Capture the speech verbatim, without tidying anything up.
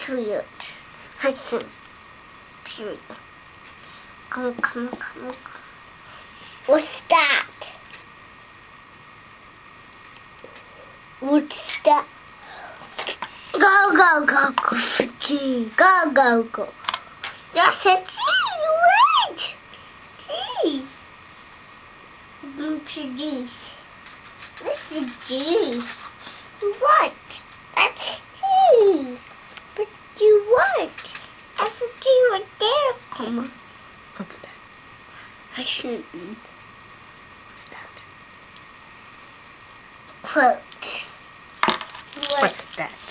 Period. Hyphen. Period. Come, come, come, come. What's that? What's that? Go, go, go, go for G. Go, go, go. That's a G. Wait. G. Introduce. This is G. What? That's G. But you what? That's a G right there, comma. What's that? I shouldn't. What's that? Quote. What? What's that?